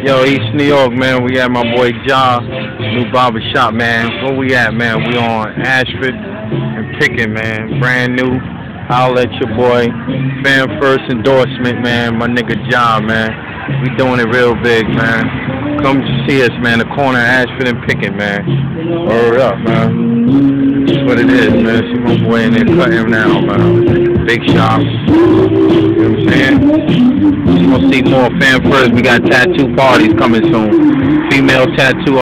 Yo, East New York, man. We at my boy Ja, new barber shop, man. Where we at, man? We on Ashford and Pickett, man. Brand new. Holla at your boy. Fan first endorsement, man. My nigga Ja, man. We doing it real big, man. Come see us, man. The corner of Ashford and Pickett, man. Hurry up, man. That's what it is, man. See my boy in there cutting now, man. Big shop. You know what I'm saying? You gonna see more Fan first. We got tattoo parties coming soon. Female tattoo